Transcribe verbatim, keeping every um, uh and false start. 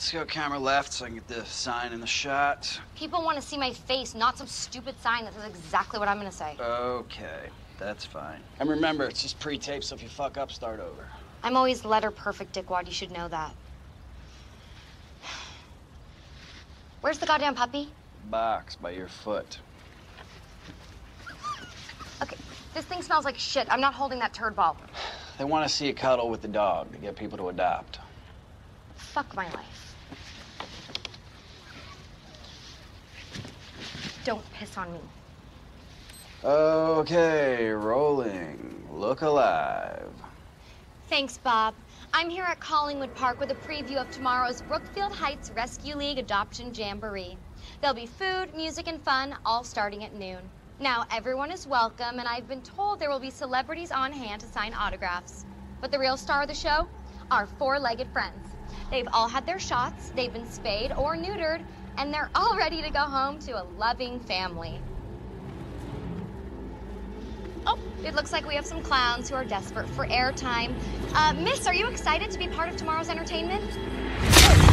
Let's go camera left so I can get the sign in the shot. People want to see my face, not some stupid sign that says exactly what I'm gonna say. Okay, that's fine. And remember, it's just pre-tape, so if you fuck up, start over. I'm always letter perfect, dickwad. You should know that. Where's the goddamn puppy? Box by your foot. Okay, this thing smells like shit. I'm not holding that turd ball. They want to see a cuddle with the dog to get people to adopt. Fuck my life. Don't piss on me. Okay, rolling. Look alive. Thanks, Bob. I'm here at Collingwood Park with a preview of tomorrow's Brookfield Heights Rescue League Adoption Jamboree. There'll be food, music, and fun, all starting at noon. Now, everyone is welcome, and I've been told there will be celebrities on hand to sign autographs. But the real star of the show? Our four-legged friends. They've all had their shots, they've been spayed or neutered, and they're all ready to go home to a loving family. Oh, it looks like we have some clowns who are desperate for airtime. Uh, miss, are you excited to be part of tomorrow's entertainment?